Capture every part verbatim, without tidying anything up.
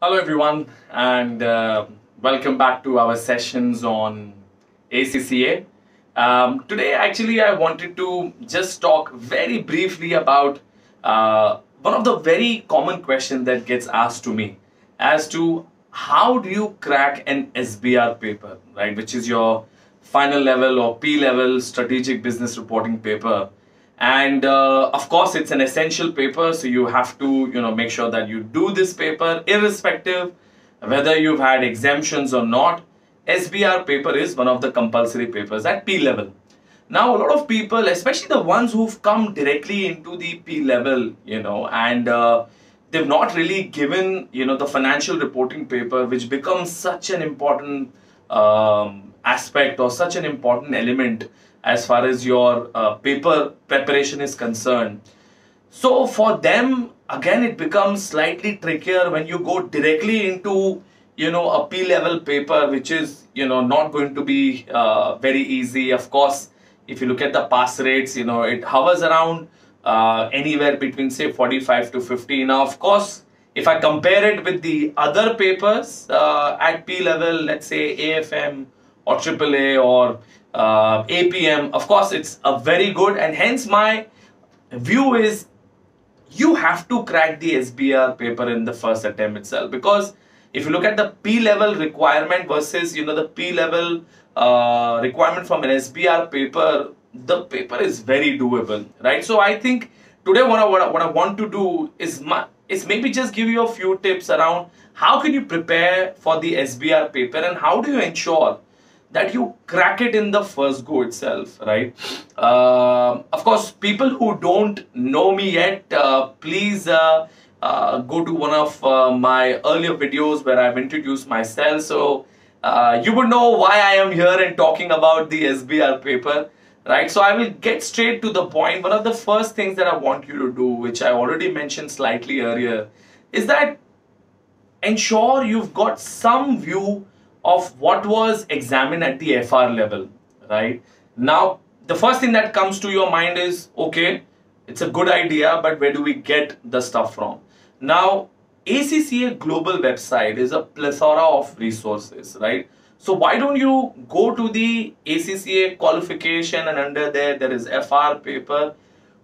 Hello, everyone, and uh, welcome back to our sessions on A C C A. Um, today, actually, I wanted to just talk very briefly about uh, one of the very common questions that gets asked to me as to how do you crack an S B R paper, right, which is your final level or P level strategic business reporting paper. And uh, of course, it's an essential paper, so you have to you know make sure that you do this paper irrespective whether you've had exemptions or not. S B R paper is one of the compulsory papers at P level. Now, a lot of people, especially the ones who've come directly into the P level, you know, and uh, they've not really given you know the financial reporting paper, which becomes such an important um, aspect or such an important element as far as your uh, paper preparation is concerned. So for them, again, it becomes slightly trickier when you go directly into, you know, a P level paper, which is, you know, not going to be uh, very easy. Of course, if you look at the pass rates, you know, it hovers around uh, anywhere between say forty-five to fifty. Now, of course, if I compare it with the other papers uh, at P level, let's say A F M or triple A or uh, A P M, of course, it's a very good, and hence my view is you have to crack the S B R paper in the first attempt itself, because if you look at the P level requirement versus you know the P level uh, requirement from an S B R paper, the paper is very doable, right? So I think today what I, what I, what I want to do is my, is maybe just give you a few tips around how can you prepare for the S B R paper and how do you ensure that you crack it in the first go itself, right? Uh, of course, people who don't know me yet, uh, please uh, uh, go to one of uh, my earlier videos where I've introduced myself. So uh, you would know why I am here and talking about the S B R paper, right? So I will get straight to the point. One of the first things that I want you to do, which I already mentioned slightly earlier, is that ensure you've got some view of what was examined at the F R level, right? Now, the first thing that comes to your mind is, okay, it's a good idea, but where do we get the stuff from? Now, A C C A Global website is a plethora of resources, right? So why don't you go to the A C C A qualification, and under there, there is F R paper.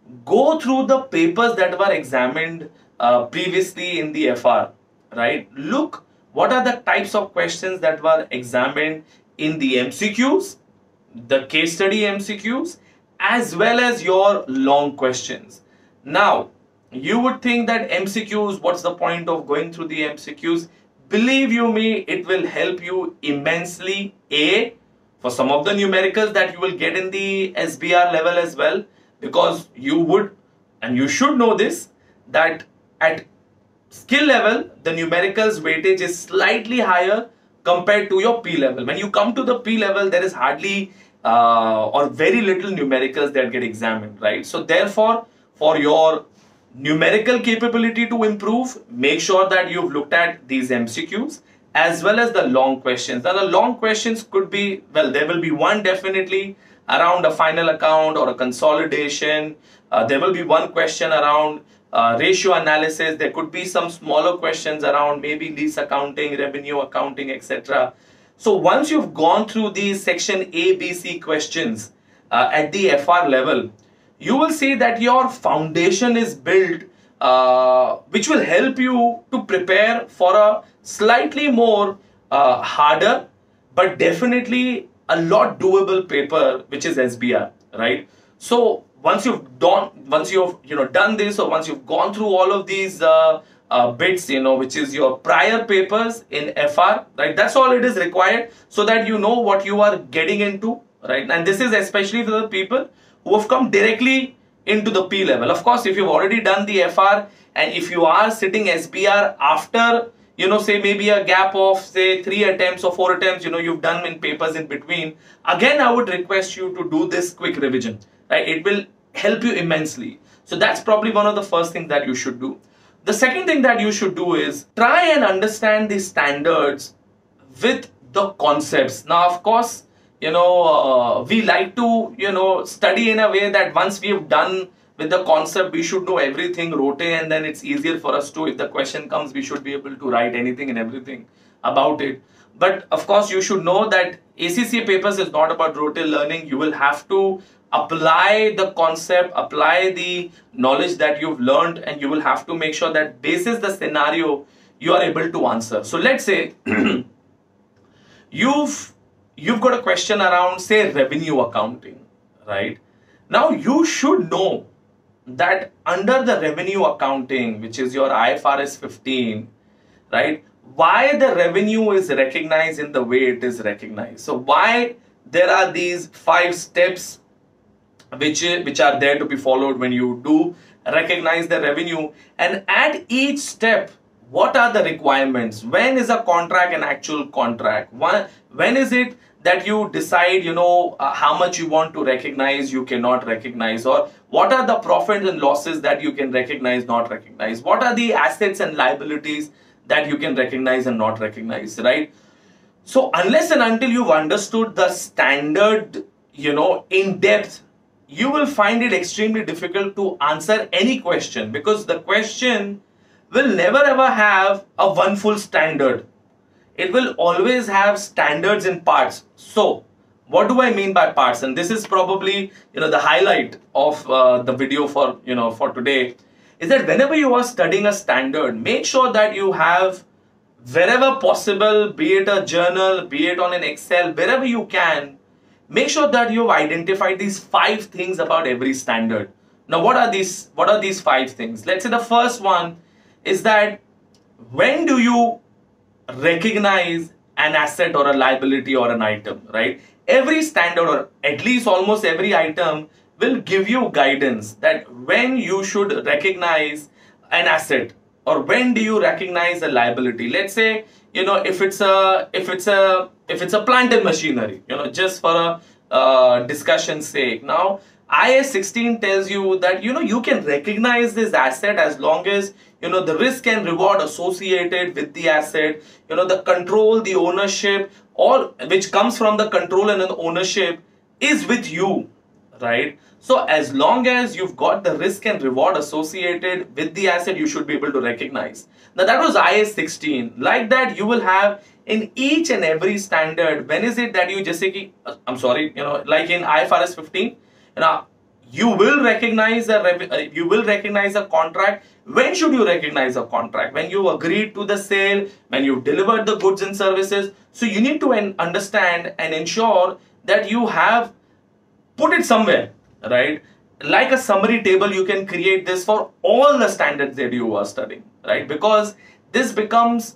Go through the papers that were examined uh, previously in the F R, right? Look what are the types of questions that were examined in the M C Qs, the case study M C Qs, as well as your long questions. Now, you would think that M C Qs, what's the point of going through the M C Qs? Believe you me, it will help you immensely, A, for some of the numericals that you will get in the S B R level as well, because you would, and you should know this, that at skill level, the numericals weightage is slightly higher compared to your P level. When you come to the P level, there is hardly uh, or very little numericals that get examined, right? So therefore, for your numerical capability to improve, make sure that you've looked at these M C Qs as well as the long questions. Now, the long questions could be, well, there will be one definitely around a final account or a consolidation. Uh, there will be one question around Uh, ratio analysis. There could be some smaller questions around maybe lease accounting, revenue accounting, et cetera. So once you've gone through these section A, B, C questions uh, at the F R level, you will see that your foundation is built, uh, which will help you to prepare for a slightly more uh, harder, but definitely a lot doable paper, which is S B R, right? So once you've done, once you've you know done this, or once you've gone through all of these uh, uh, bits, you know, which is your prior papers in F R, right? That's all it is required, so that you know what you are getting into, right? And this is especially for the people who have come directly into the P level. Of course, if you've already done the F R, and if you are sitting S B R after, you know, say maybe a gap of say three attempts or four attempts, you know, you've done in papers in between, again, I would request you to do this quick revision, right? It will help you immensely. So that's probably one of the first things that you should do. The second thing that you should do is try and understand the standards with the concepts. Now, of course, you know, uh, we like to, you know, study in a way that once we have done with the concept we should know everything rote, and then it's easier for us to, if the question comes, we should be able to write anything and everything about it. But of course you should know that A C C A papers is not about rote learning. You will have to apply the concept, apply the knowledge that you've learned, and you will have to make sure that basis the scenario you are able to answer. So let's say you've you've got a question around, say, revenue accounting, right? Now you should know that under the revenue accounting, which is your I F R S fifteen, right, why the revenue is recognized in the way it is recognized. So why there are these five steps which which are there to be followed when you do recognize the revenue, and at each step what are the requirements. When is a contract an actual contract? When, when is it that you decide, you know, uh, how much you want to recognize, you cannot recognize, or what are the profits and losses that you can recognize, not recognize? What are the assets and liabilities that you can recognize and not recognize, right? So unless and until you've understood the standard, you know, in depth, you will find it extremely difficult to answer any question, because the question will never ever have a one full standard. It will always have standards in parts. So what do I mean by parts? And this is probably, you know, the highlight of uh, the video for, you know, for today, is that whenever you are studying a standard, make sure that you have, wherever possible, be it a journal, be it on an Excel, wherever you can, make sure that you've identified these five things about every standard. Now, what are these, what are these five things? Let's say the first one is that when do you recognize an asset or a liability or an item, right? Every standard, or at least almost every item, will give you guidance that when you should recognize an asset, or when do you recognize a liability. Let's say, you know, if it's a if it's a if it's a plant and machinery, you know, just for a uh, discussion's sake. Now I A S sixteen tells you that, you know, you can recognize this asset as long as, you know, the risk and reward associated with the asset, you know, the control, the ownership, all which comes from the control and the ownership is with you, right? So as long as you've got the risk and reward associated with the asset, you should be able to recognize. Now that was I A S sixteen. Like that, you will have in each and every standard, when is it that you just say, I'm sorry, you know, like in I F R S fifteen, now you will recognize a you will recognize a contract. When should you recognize a contract? When you agreed to the sale, when you delivered the goods and services. So you need to understand and ensure that you have put it somewhere, right? Like a summary table, you can create this for all the standards that you are studying, right? Because this becomes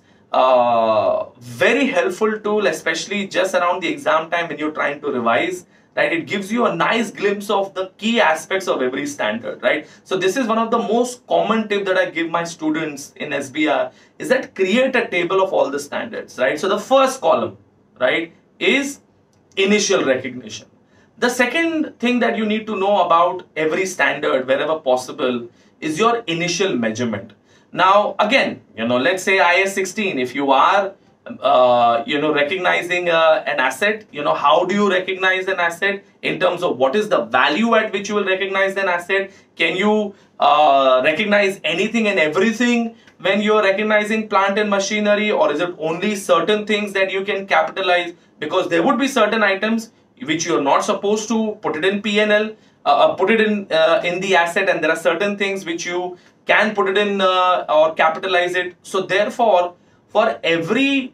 uh, very helpful tool, especially just around the exam time when you're trying to revise, right? It gives you a nice glimpse of the key aspects of every standard, right? So this is one of the most common tip that I give my students in S B R, is that create a table of all the standards, right? So the first column, right, is initial recognition. The second thing that you need to know about every standard wherever possible is your initial measurement. Now again, you know, let's say I A S sixteen, if you are uh, you know, recognizing uh, an asset, you know, how do you recognize an asset in terms of what is the value at which you will recognize an asset? Can you uh, recognize anything and everything when you are recognizing plant and machinery, or is it only certain things that you can capitalize? Because there would be certain items which you are not supposed to put it in P and L, uh, put it in uh, in the asset, and there are certain things which you can put it in uh, or capitalize it. So therefore, for every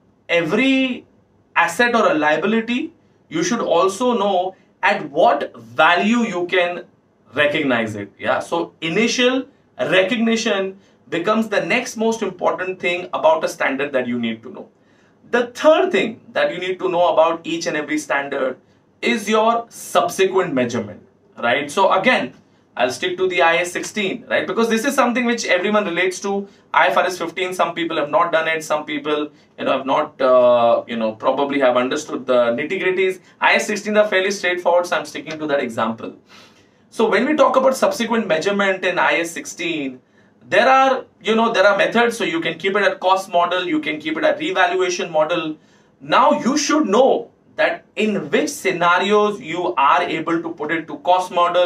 every asset or a liability, you should also know at what value you can recognize it. Yeah. So initial recognition becomes the next most important thing about a standard that you need to know. The third thing that you need to know about each and every standard is your subsequent measurement, right? So again, I'll stick to the I A S sixteen, right? Because this is something which everyone relates to. I F R S fifteen, some people have not done it. Some people, you know, have not, uh, you know, probably have understood the nitty-gritties. I A S sixteen are fairly straightforward, so I'm sticking to that example. So when we talk about subsequent measurement in I A S sixteen, there are, you know, there are methods. So you can keep it at cost model, you can keep it at revaluation model. Now you should know that in which scenarios you are able to put it to cost model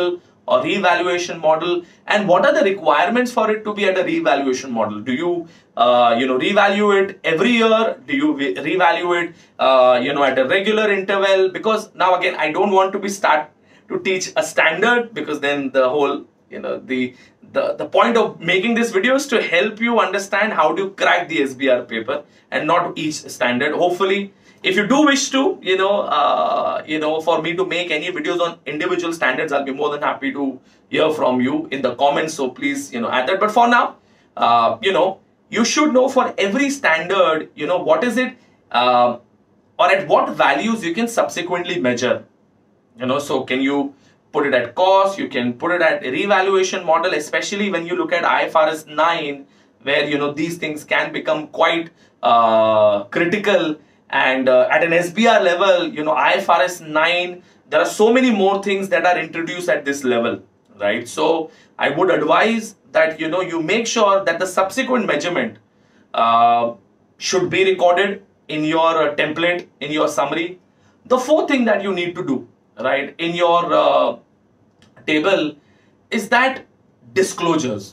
or revaluation model, and what are the requirements for it to be at a revaluation model? Do you uh, you know revalue it every year? Do you revalue it uh, you know at a regular interval? Because now again, I don't want to be start to teach a standard, because then the whole you know the the the point of making this video is to help you understand how to crack the S B R paper and not each standard. Hopefully, if you do wish to, you know, uh, you know, for me to make any videos on individual standards, I'll be more than happy to hear from you in the comments. So please, you know, add that. But for now, uh, you know, you should know for every standard, you know, what is it, uh, or at what values you can subsequently measure. You know, so can you put it at cost? You can put it at a revaluation model, especially when you look at I F R S nine, where you know these things can become quite uh, critical. And uh, at an S B R level, you know, I F R S nine, there are so many more things that are introduced at this level, right? So I would advise that, you know, you make sure that the subsequent measurement uh, should be recorded in your uh, template, in your summary. The fourth thing that you need to do, right, in your uh, table is that disclosures.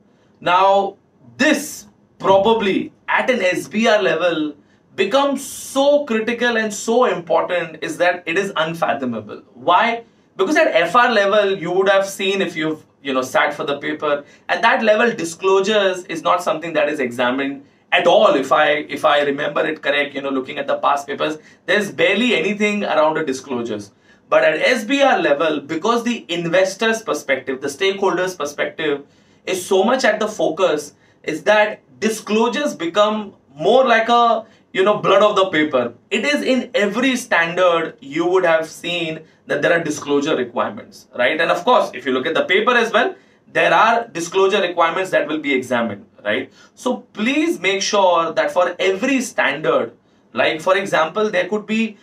Now, this probably at an S B R level becomes so critical and so important, is that it is unfathomable. Why? Because at F R level, you would have seen, if you've you know sat for the paper, at that level disclosures is not something that is examined at all. If I if I remember it correct, you know looking at the past papers, there's barely anything around the disclosures. But at S B R level, because the investor's perspective, the stakeholders' perspective is so much at the focus, is that disclosures become more like a you know, blood of the paper. It is in every standard you would have seen that there are disclosure requirements, right? And of course, if you look at the paper as well, there are disclosure requirements that will be examined, right? So please make sure that for every standard, like for example, there could be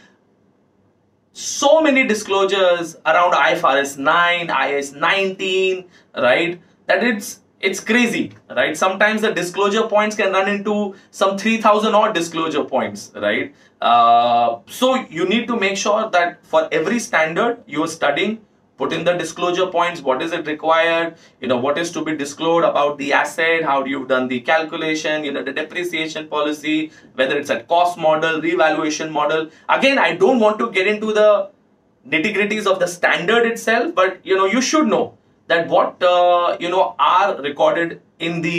so many disclosures around I F R S nine, I S nineteen, right? That it's It's crazy, right? Sometimes the disclosure points can run into some three thousand odd disclosure points, right? Uh, so you need to make sure that for every standard you are studying, put in the disclosure points. What is it required? You know, what is to be disclosed about the asset? How you've done the calculation? You know, the depreciation policy, whether it's a cost model, revaluation model. Again, I don't want to get into the nitty-gritties of the standard itself, but you know, you should know that what uh, you know are recorded in the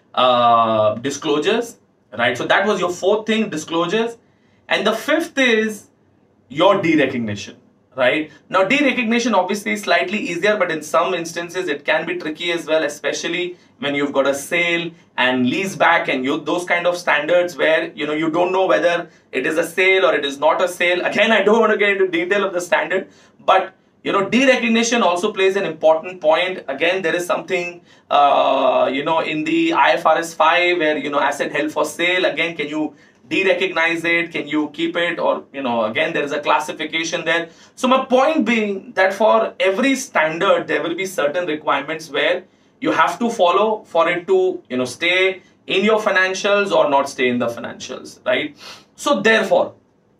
uh, disclosures, right? So that was your fourth thing, disclosures. And the fifth is your derecognition, right? Now derecognition obviously is slightly easier, but in some instances it can be tricky as well, especially when you've got a sale and lease back and you those kind of standards where you know you don't know whether it is a sale or it is not a sale. Again, I don't want to get into detail of the standard, but you know, derecognition also plays an important point. Again, there is something, uh, you know, in the I F R S five where, you know, asset held for sale. Again, can you derecognize it? Can you keep it? Or, you know, again, there is a classification there. So my point being that for every standard, there will be certain requirements where you have to follow for it to, you know, stay in your financials or not stay in the financials, right? So therefore,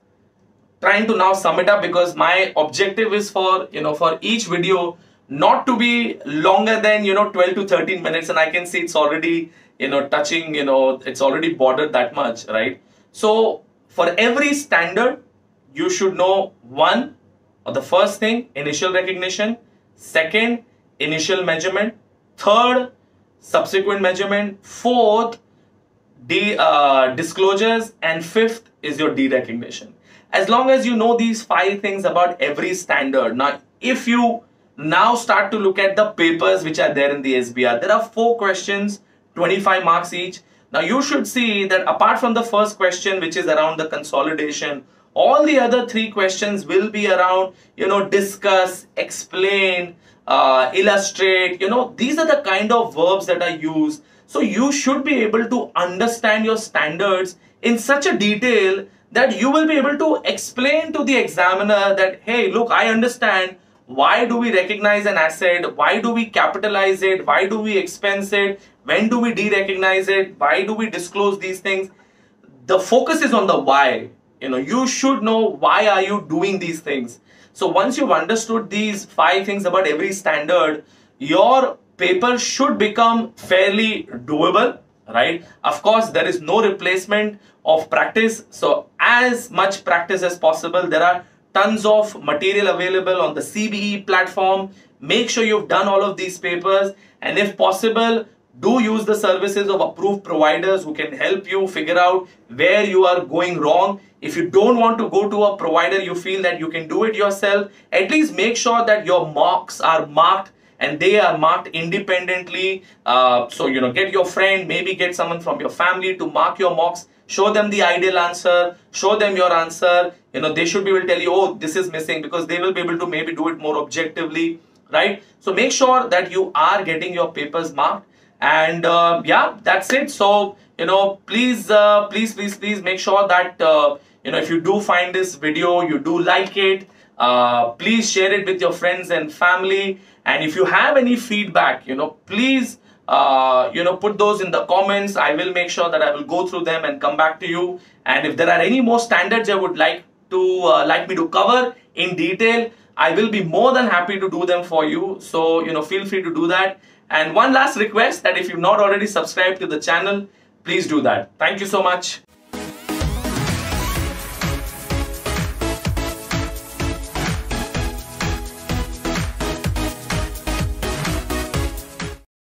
trying to now sum it up, because my objective is for, you know, for each video not to be longer than, you know, twelve to thirteen minutes. And I can see it's already, you know, touching, you know, it's already bordered that much, right? So for every standard, you should know one, or the first thing, initial recognition. Second, initial measurement. Third, subsequent measurement. Fourth, the uh, disclosures. And fifth is your derecognition. As long as you know these five things about every standard. Now, if you now start to look at the papers which are there in the S B R, there are four questions, twenty-five marks each. Now, you should see that apart from the first question, which is around the consolidation, all the other three questions will be around, you know, discuss, explain, uh, illustrate. You know, these are the kind of verbs that are used. So you should be able to understand your standards in such a detail that you will be able to explain to the examiner that, hey, look, I understand why do we recognize an asset, why do we capitalize it, why do we expense it, when do we derecognize it, why do we disclose these things. The focus is on the why, you know, you should know why are you doing these things. So once you've understood these five things about every standard, your paper should become fairly doable, right? Of course, there is no replacement of practice. So as much practice as possible. There are tons of material available on the C B E platform. Make sure you've done all of these papers, and if possible, do use the services of approved providers who can help you figure out where you are going wrong. If you don't want to go to a provider, you feel that you can do it yourself, at least make sure that your marks are marked and they are marked independently. Uh, so, you know, get your friend, maybe get someone from your family to mark your mocks. Show them the ideal answer, show them your answer. You know, they should be able to tell you, oh, this is missing, because they will be able to maybe do it more objectively, right? So make sure that you are getting your papers marked. And uh, yeah, that's it. So, you know, please, uh, please, please, please make sure that, uh, you know, if you do find this video, you do like it, uh, please share it with your friends and family. And if you have any feedback, you know, please, uh, you know, put those in the comments. I will make sure that I will go through them and come back to you. And if there are any more standards I would like to, uh, like me to cover in detail, I will be more than happy to do them for you. So, you know, feel free to do that. And one last request, that if you've not already subscribed to the channel, please do that. Thank you so much.